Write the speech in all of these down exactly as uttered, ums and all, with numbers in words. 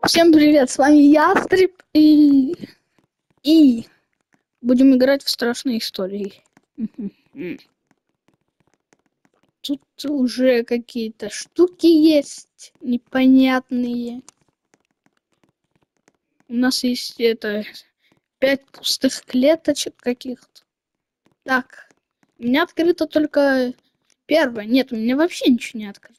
Всем привет, с вами Ястреб и... и будем играть в страшные истории. Тут уже какие-то штуки есть непонятные. У нас есть это пять пустых клеточек каких-то. Так, у меня открыто только первое. Нет, у меня вообще ничего не открыто.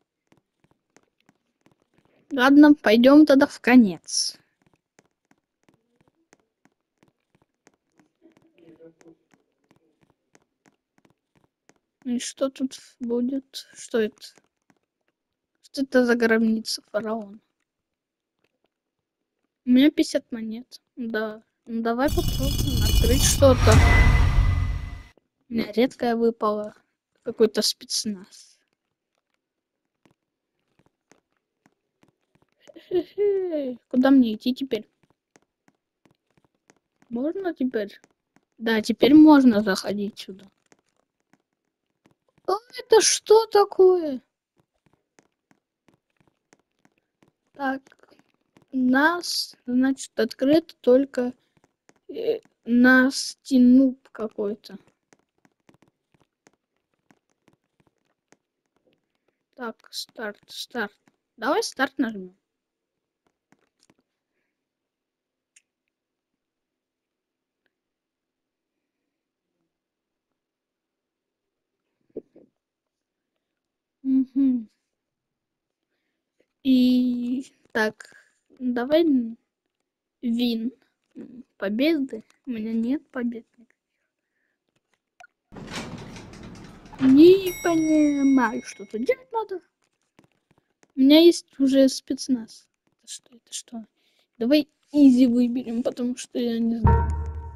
Ладно, пойдем тогда в конец. И что тут будет? Что это? Что это за гробница фараона? У меня пятьдесят монет. Да. Ну, давай попробуем открыть что-то. У меня редкая выпала. Какой-то спецназ. Хе-хе. Куда мне идти теперь? Можно теперь? Да, теперь можно заходить сюда. О, это что такое? Так. У нас, значит, открыт только э, на стену какой-то. Так, старт, старт. Давай старт нажмем. Угу. И так, давай вин. Победы. У меня нет побед. Не понимаю, что тут делать надо. У меня есть уже спецназ. Это что, это что? Давай изи выберем, потому что я не знаю.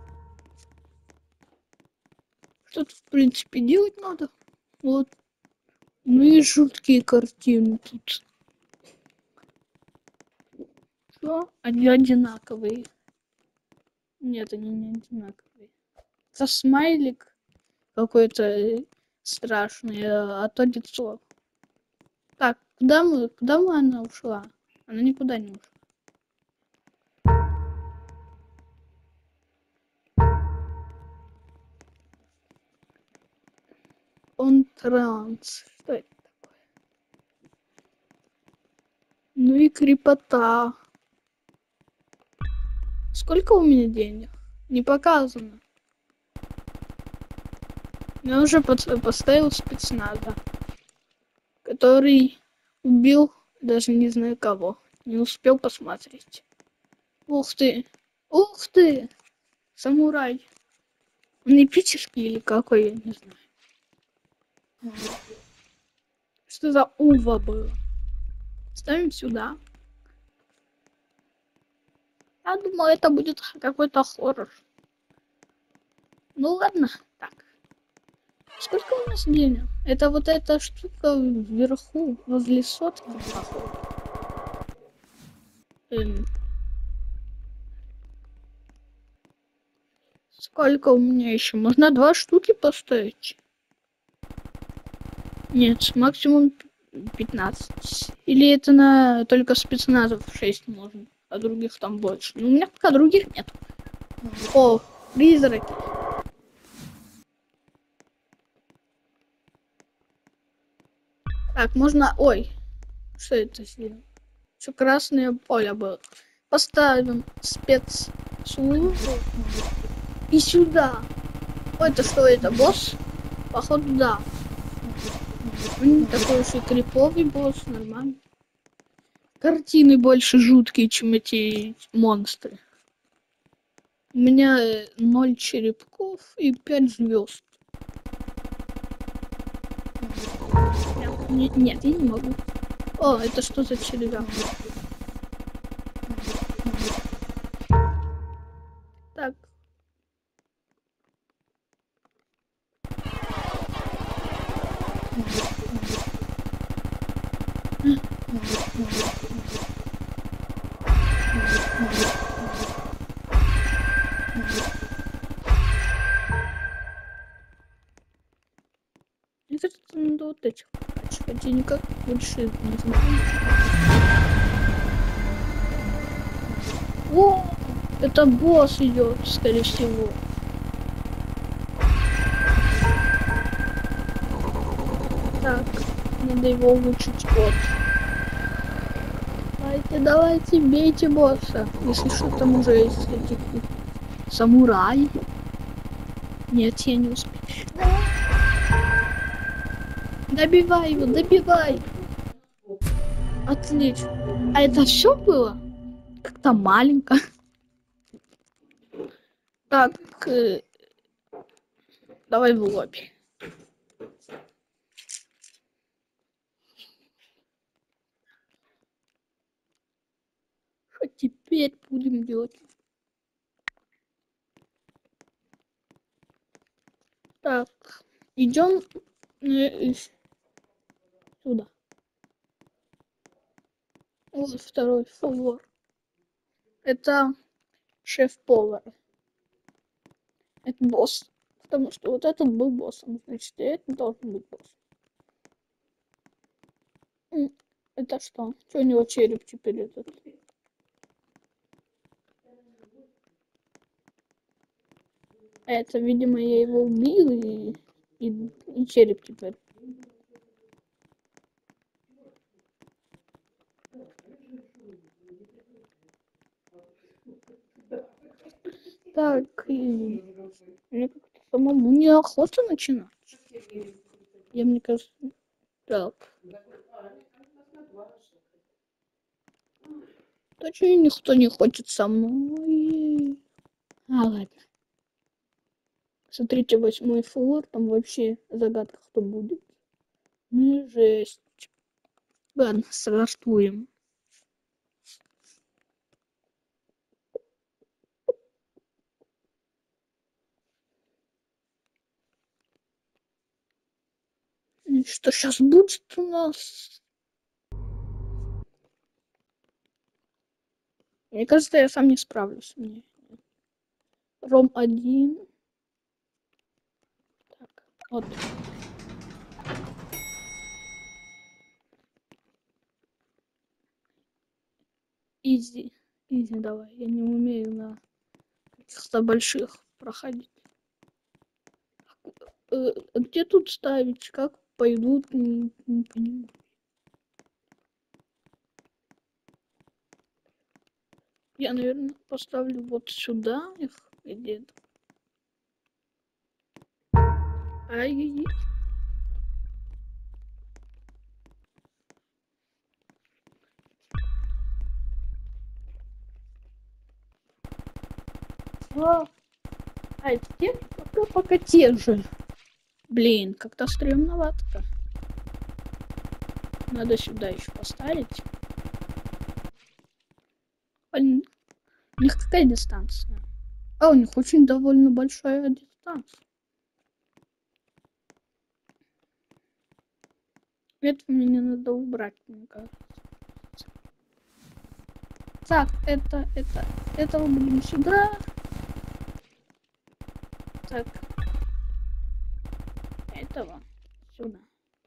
Что тут, в принципе, делать надо. Вот. Ну и жуткие картины тут. Что? Они одинаковые. Нет, они не одинаковые. Это смайлик какой-то страшный, а то лицо. Так, куда мы, куда мы она ушла? Она никуда не ушла. Он транс. Что это такое? Ну и крепота. Сколько у меня денег? Не показано. Я уже под, поставил спецназа, который убил даже не знаю кого. Не успел посмотреть. Ух ты! Ух ты! Самурай. Он эпический или какой, я не знаю. Что за ува было? Ставим сюда. Я думаю, это будет какой-то хоррор. Ну ладно, так. Сколько у нас денег? Это вот эта штука вверху, возле сотки, походу. Эм. Сколько у меня еще? Можно два штуки поставить? Нет, максимум пятнадцать. Или это на только спецназов шесть можно, а других там больше. Ну, у меня пока других нет. О, призраки. Так, можно... Ой, что это сделал? Что красное поле было. Поставим спецслужбу. И сюда. Ой, это что, это босс? Походу, да. Он не такой уж и криповый босс, нормально. Картины больше жуткие, чем эти монстры. У меня ноль черепков и пять звезд. Нет, нет, я не могу. О, это что за червяк? Так. Мне кажется, надо вот этих. Хотя никак больше не знаю. Это босс идет, скорее всего. Так, надо его улучшить код. Давайте, давайте, бейте босса. Если что, там уже есть эти самураи. Нет, я не успею. Добивай его, добивай. Отлично. А это все было? Как-то маленько. Так, э, давай в лобби. Что теперь будем делать? Так, идем э, сюда. Вот второй флор. Это шеф-повар. Это босс. Потому что вот этот был боссом. Значит, и это должен быть босс. Это что? Что у него череп теперь этот? Это, видимо, я его убил и, и, и череп теперь. Так, и мне как-то самому неохота начинать. Я, мне кажется, так. Точно никто не хочет со мной. А, ладно. Смотрите, восьмой флор, там вообще загадка, кто будет. Ну, жесть. Ладно, стартуем. И что сейчас будет у нас? Мне кажется, я сам не справлюсь. Мне. Ром один. Так, вот. Изи. Изи давай. Я не умею на каких-то больших проходить. Э, где тут ставить? Как пойдут? Не, не понимаю. Я, наверное, поставлю вот сюда их где-то. Ай-яй-яй. А, а это те? Пока, пока те же. Блин, как-то стрёмновато. Надо сюда еще поставить. У них какая дистанция? А, у них очень довольно большая дистанция. Это мне надо убрать, мне кажется. Так, это, это, это уберем сюда. Так. Этого сюда.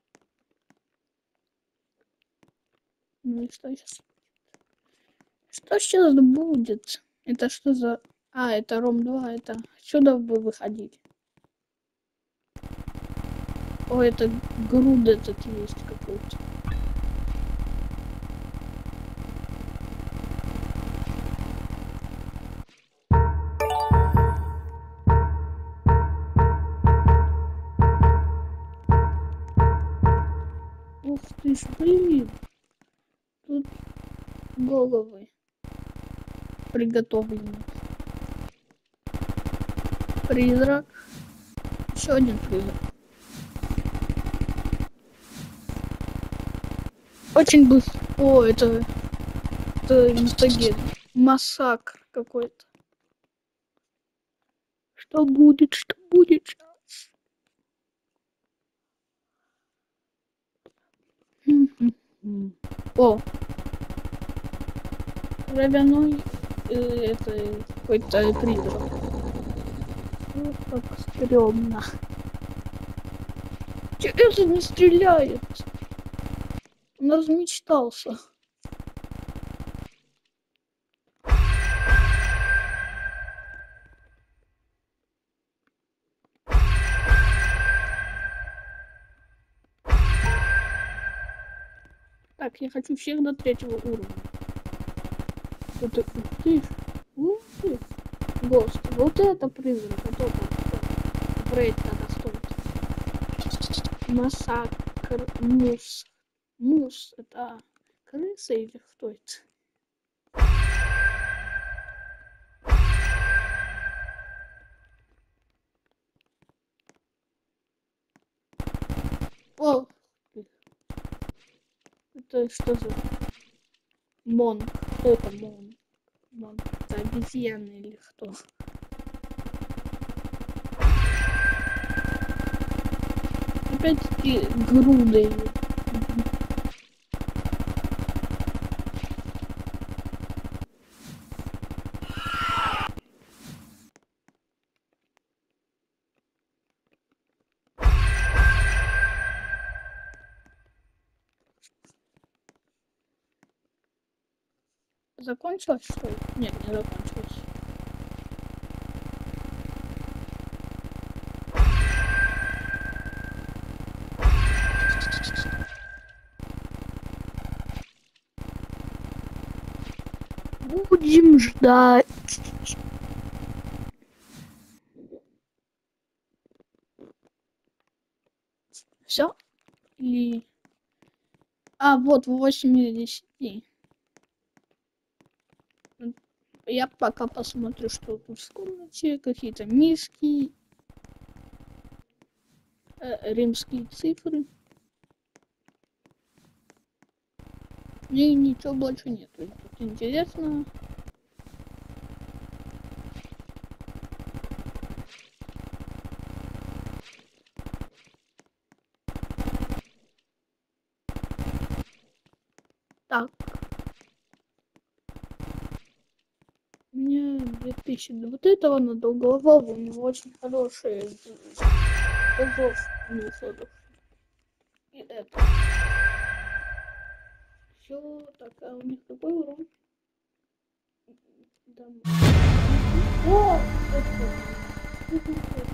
Ну и что сейчас? Что сейчас будет? Это что за... А, это ром два, это сюда бы выходить. О, это груд этот есть какой-то. Ух ты ж, блин. Тут головы приготовлены. Призрак. Еще один призрак. Очень быстро. О, это... Это инстагет. Массакр какой-то. Что будет? Что будет сейчас? О! Травяной... Э, это какой-то призрак. Вот как стрёмно. Че это не стреляет? Он размечтался. Так, я хочу всех до третьего уровня. Это, ух ты ж, ух ты. Гост, вот это призрак, а то там брейд надо стоит. Массакр, мус. Мус, это крыса или кто это? О, это что за монк? Кто это монк? Монк, это обезьяна или кто? Опять-таки груды. Закончилось, что ли? Нет, не закончилось. Будем ждать. Все? Или... А, вот, восемь из десяти. Я пока посмотрю, что тут в комнате. Какие-то миски. Э, римские цифры. И ничего больше нет. Тут интересно. Так. У меня две тысячи. Вот этого надо уголового. У него очень хорошие глазов. И это. Все, так, а у них какой урон? Там... О! Это...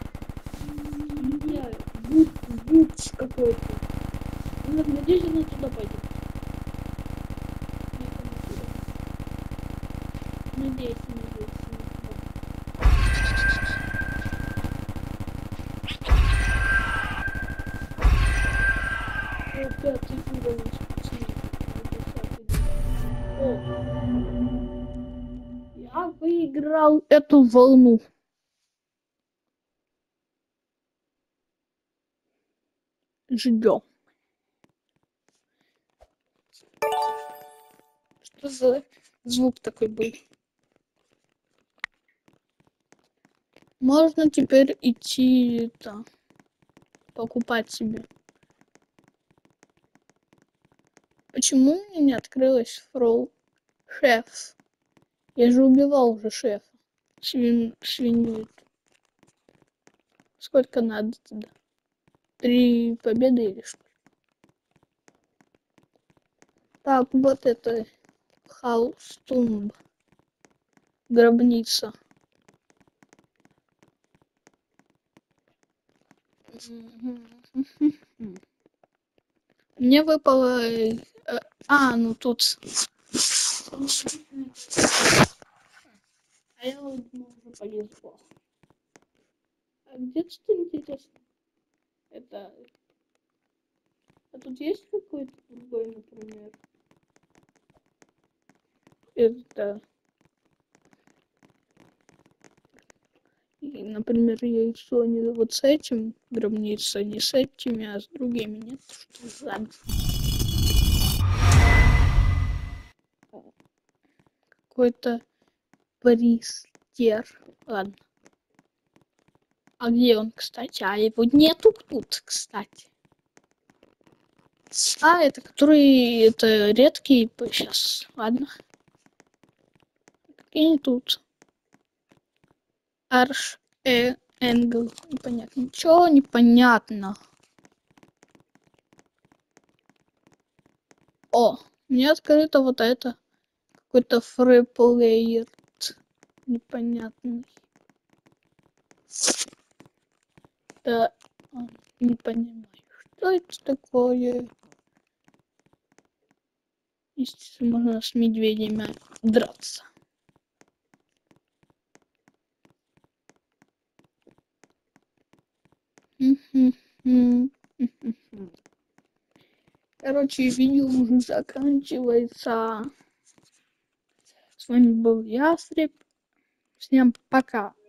Я... Буц, буц какой-то. Надеюсь, она туда пойдет. Надеюсь, надеюсь, надеюсь. Пятый уровень. Я выиграл эту волну. Ждем. Что за звук такой был? Можно теперь идти это, покупать себе. Почему мне не открылась фрол? Шеф. Я же убивал уже шефа. Свин... Свинью. Сколько надо тогда? Три победы или что? Так, вот это Хаустумб. Гробница. Мне выпало... А, ну тут... А я вот уже полезла. А где тут интересно? Это... А тут есть какой-то другой, например? Это... И, например, яйцо не вот с этим, гробница не с этими, а с другими. Нет, что за... Какой-то пристер. Ладно. А где он, кстати? А его нету тут, кстати. А, это который... Это редкий сейчас. Ладно. И тут. Арш... Э... Энгл. Непонятно. Ничего непонятно. О, мне открыто вот это. Какой-то фриплеер. Непонятный. Да, не понимаю, что это такое. Если можно с медведями драться. Короче, видео уже заканчивается. С вами был Ястреб. Всем пока.